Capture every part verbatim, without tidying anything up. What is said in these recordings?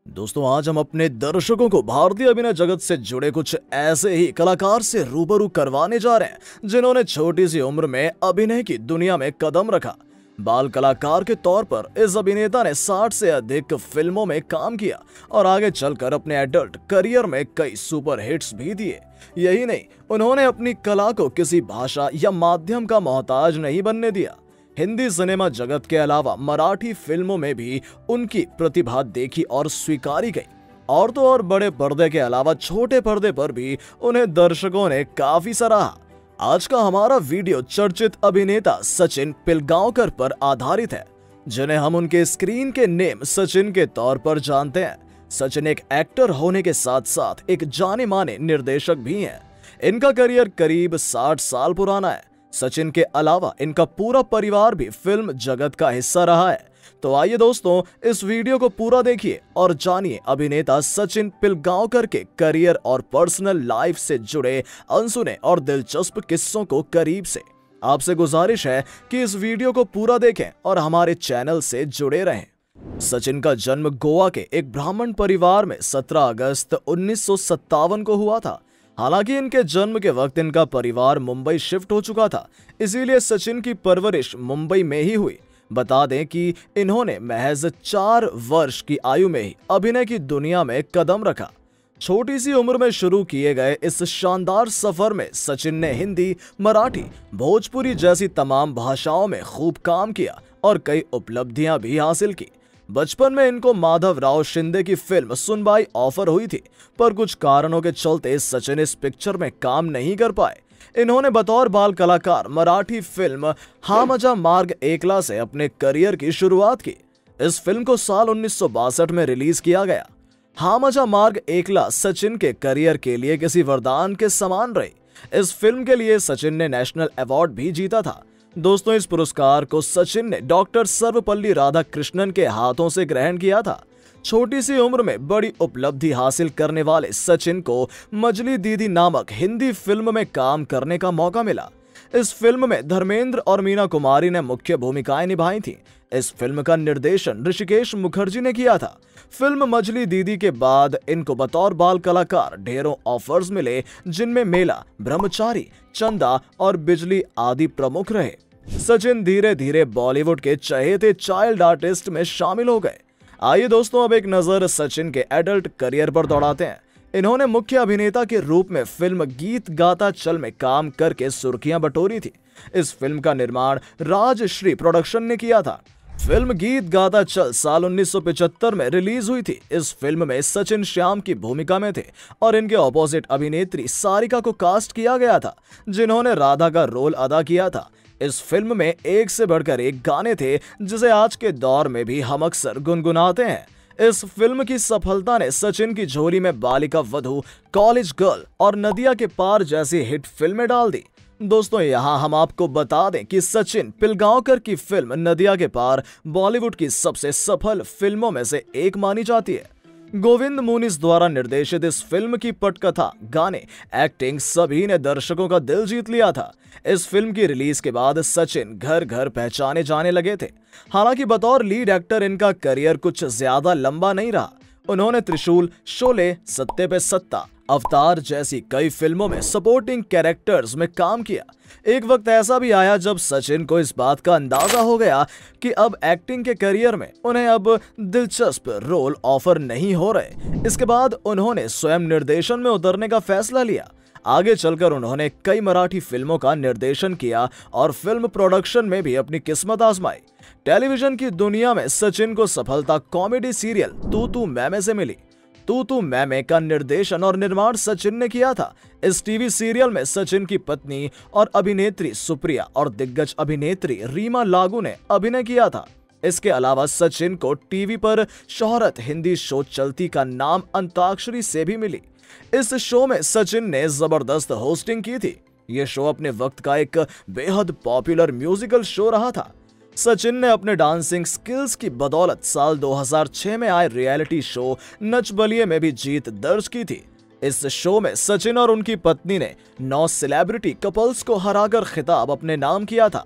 दोस्तों, आज हम अपने दर्शकों को भारतीय अभिनय जगत से जुड़े कुछ ऐसे ही कलाकार से रूबरू करवाने जा रहे हैं जिन्होंने छोटी सी उम्र में अभिनय की दुनिया में कदम रखा। बाल कलाकार के तौर पर इस अभिनेता ने साठ से अधिक फिल्मों में काम किया और आगे चलकर अपने एडल्ट करियर में कई सुपर हिट्स भी दिए। यही नहीं, उन्होंने अपनी कला को किसी भाषा या माध्यम का मोहताज नहीं बनने दिया। हिंदी सिनेमा जगत के अलावा मराठी फिल्मों में भी उनकी प्रतिभा देखी और स्वीकारी गई। और तो और बड़े पर्दे के अलावा छोटे पर्दे पर भी उन्हें दर्शकों ने काफी सराहा। आज का हमारा वीडियो चर्चित अभिनेता सचिन पिलगांवकर पर आधारित है, जिन्हें हम उनके स्क्रीन के नेम सचिन के तौर पर जानते हैं। सचिन एक एक्टर होने के साथ साथ एक जाने माने निर्देशक भी हैं। इनका करियर करीब साठ साल पुराना है। सचिन के अलावा इनका पूरा परिवार भी फिल्म जगत का हिस्सा रहा है। तो आइए दोस्तों, इस वीडियो को पूरा देखिए और जानिए अभिनेता सचिन पिलगांवकर के करियर और पर्सनल लाइफ से जुड़े अनसुने और दिलचस्प किस्सों को करीब से। आपसे गुजारिश है कि इस वीडियो को पूरा देखें और हमारे चैनल से जुड़े रहें। सचिन का जन्म गोवा के एक ब्राह्मण परिवार में सत्रह अगस्त उन्नीस सौ सत्तावन को हुआ था। हालांकि इनके जन्म के वक्त इनका परिवार मुंबई शिफ्ट हो चुका था, इसीलिए सचिन की परवरिश मुंबई में ही हुई। बता दें कि इन्होंने महज चार वर्ष की आयु में ही अभिनय की दुनिया में कदम रखा। छोटी सी उम्र में शुरू किए गए इस शानदार सफर में सचिन ने हिंदी, मराठी, भोजपुरी जैसी तमाम भाषाओं में खूब काम किया और कई उपलब्धियां भी हासिल की। बचपन में इनको माधव राव शिंदे की फिल्म सुनबाई ऑफर हुई थी, पर कुछ कारणों के चलते सचिन इस पिक्चर में काम नहीं कर पाए। इन्होंने बतौर बाल कलाकार मराठी फिल्म हा मजा मार्ग एकला से अपने करियर की शुरुआत की। इस फिल्म को साल उन्नीस सौ बासठ में रिलीज किया गया। हा मजा मार्ग एकला सचिन के करियर के लिए किसी वरदान के समान रही। इस फिल्म के लिए सचिन ने नेशनल अवार्ड भी जीता था। दोस्तों, इस पुरस्कार को सचिन ने डॉक्टर सर्वपल्ली राधाकृष्णन के हाथों से ग्रहण किया था। छोटी सी उम्र में बड़ी उपलब्धि हासिल करने वाले सचिन को मजली दीदी नामक हिंदी फिल्म में काम करने का मौका मिला। इस फिल्म में धर्मेंद्र और मीना कुमारी ने मुख्य भूमिकाएं निभाई थीं। इस फिल्म का निर्देशन ऋषिकेश मुखर्जी ने किया था। फिल्म मजली दीदी के बाद इनको बतौर बाल कलाकार ढेरों ऑफर्स मिले, जिनमें मेला, ब्रह्मचारी, चंदा और बिजली आदि प्रमुख रहे। सचिन धीरे धीरे बॉलीवुड के चहेते चाइल्ड आर्टिस्ट में शामिल हो गए। आइए दोस्तों, अब एक नजर सचिन के एडल्ट करियर पर दौड़ाते हैं। इन्होंने मुख्य अभिनेता के रूप में फिल्म गीत गाता चल में काम करके सुर्खियां बटोरी थी। इस फिल्म का निर्माण राजश्री प्रोडक्शन ने किया था। फिल्म गीत गाता चल साल उन्नीस सौ पचहत्तर में रिलीज हुई थी। इस फिल्म में सचिन श्याम की भूमिका में थे और इनके ऑपोजिट अभिनेत्री सारिका को कास्ट किया गया था, जिन्होंने राधा का रोल अदा किया था। इस फिल्म में एक से बढ़कर एक गाने थे, जिसे आज के दौर में भी हम अक्सर गुनगुनाते हैं। इस फिल्म की सफलता ने सचिन की झोली में बालिका वधू, कॉलेज गर्ल और नदिया के पार जैसी हिट फिल्में डाल दी। दोस्तों, यहाँ हम आपको बता दें कि सचिन पिलगांवकर की फिल्म नदिया के पार बॉलीवुड की सबसे सफल फिल्मों में से एक मानी जाती है। गोविंद मुनीस द्वारा निर्देशित इस फिल्म की पटकथा, गाने, एक्टिंग सभी ने दर्शकों का दिल जीत लिया था। इस फिल्म की रिलीज के बाद सचिन घर घर पहचाने जाने लगे थे। हालांकि बतौर लीड एक्टर इनका करियर कुछ ज्यादा लंबा नहीं रहा। उन्होंने त्रिशूल, शोले, सत्ते पे सत्ता, अवतार जैसी कई फिल्मों में सपोर्टिंग कैरेक्टर्स में काम किया। एक वक्त ऐसा भी आया जब सचिन को इस बात का अंदाजा हो गया कि अब एक्टिंग के करियर में उन्हें अब दिलचस्प रोल ऑफर नहीं हो रहे। इसके बाद उन्होंने स्वयं निर्देशन में उतरने का फैसला लिया। आगे चलकर उन्होंने कई मराठी फिल्मों का निर्देशन किया और फिल्म प्रोडक्शन में भी अपनी किस्मत आजमाई। टेलीविजन की दुनिया में सचिन को सफलता कॉमेडी सीरियल तू तू मैं में से मिली। तू तू मैं में का निर्देशन और निर्माण सचिन ने किया था। इस टीवी सीरियल में सचिन की पत्नी और अभिनेत्री सुप्रिया और दिग्गज अभिनेत्री रीमा लागू ने अभिनय किया था। इसके अलावा सचिन को टीवी पर शोहरत हिंदी शो चलती का नाम अंताक्षरी से भी मिली। इस शो में सचिन ने जबरदस्त होस्टिंग की थी। यह शो अपने वक्त का एक बेहद पॉपुलर म्यूजिकल शो रहा था। सचिन ने अपने डांसिंग स्किल्स की बदौलत साल दो हज़ार छह में आए रियलिटी शो नच बलिए में भी जीत दर्ज की थी। इस शो में सचिन और उनकी पत्नी ने नौ सेलिब्रिटी कपल्स को हराकर खिताब अपने नाम किया था।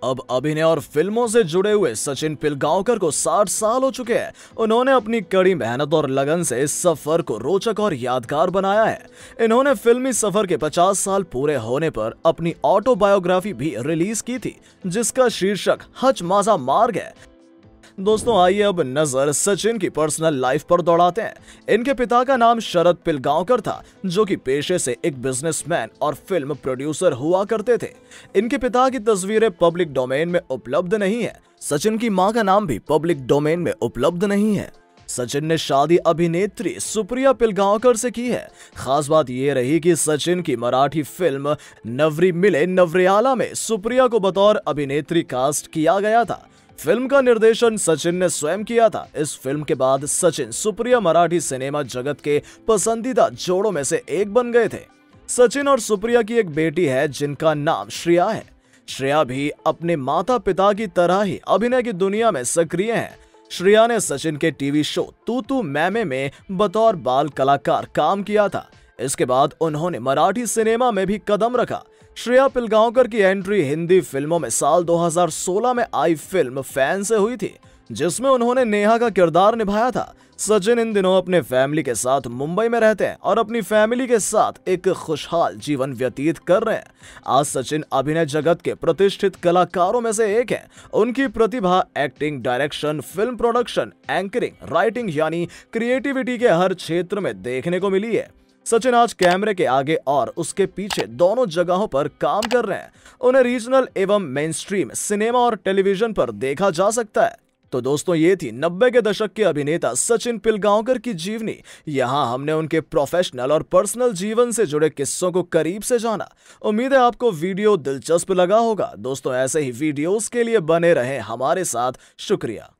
अब अभिनय और फिल्मों से जुड़े हुए सचिन पिलगांवकर को साठ साल हो चुके हैं। उन्होंने अपनी कड़ी मेहनत और लगन से इस सफर को रोचक और यादगार बनाया है। इन्होंने फिल्मी सफर के पचास साल पूरे होने पर अपनी ऑटोबायोग्राफी भी रिलीज की थी, जिसका शीर्षक हचमाजा मार्ग है। दोस्तों आइए अब नजर सचिन की पर्सनल लाइफ पर दौड़ाते हैं। इनके पिता का नाम शरद पिलगांवकर था, जो कि पेशे से एक बिजनेसमैन और फिल्म प्रोड्यूसर हुआ करते थे। इनके पिता की तस्वीरें पब्लिक डोमेन में उपलब्ध नहीं है। सचिन की मां का नाम भी पब्लिक डोमेन में उपलब्ध नहीं है। सचिन ने शादी अभिनेत्री सुप्रिया पिलगांवकर से की है। खास बात यह रही कि सचिन की मराठी फिल्म नवरी मिले नवरियाला में सुप्रिया को बतौर अभिनेत्री कास्ट किया गया था। फिल्म का निर्देशन सचिन ने स्वयं किया था। इस फिल्म के बाद सचिन सुप्रिया मराठी सिनेमा जगत के पसंदीदा जोड़ों में से एक बन गए थे। सचिन और सुप्रिया की एक बेटी है जिनका नाम श्रेया है। श्रेया भी अपने माता पिता की तरह ही अभिनय की दुनिया में सक्रिय है। श्रेया ने सचिन के टीवी शो तू तू मैमे में बतौर बाल कलाकार काम किया था। इसके बाद उन्होंने मराठी सिनेमा में भी कदम रखा। श्रेया पिलगांवकर की एंट्री हिंदी फिल्मों में साल दो हज़ार सोलह में आई फिल्म फैन से हुई थी, जिसमें उन्होंने नेहा का किरदार निभाया था। सचिन इन दिनों अपने फैमिली के साथ मुंबई में रहते हैं और अपनी फैमिली के साथ एक खुशहाल जीवन व्यतीत कर रहे हैं। आज सचिन अभिनय जगत के प्रतिष्ठित कलाकारों में से एक हैं। उनकी प्रतिभा acting, direction, film production, anchoring, writing यानी क्रिएटिविटी के हर क्षेत्र में देखने को मिली है। सचिन आज कैमरे के आगे और उसके पीछे दोनों जगहों पर काम कर रहे हैं। उन्हें रीजनल एवं मेनस्ट्रीम सिनेमा और टेलीविजन पर देखा जा सकता है। तो दोस्तों ये थी नब्बे के दशक के अभिनेता सचिन पिलगांवकर की जीवनी। यहाँ हमने उनके प्रोफेशनल और पर्सनल जीवन से जुड़े किस्सों को करीब से जाना। उम्मीद है आपको वीडियो दिलचस्प लगा होगा। दोस्तों ऐसे ही वीडियोस के लिए बने रहें हमारे साथ। शुक्रिया।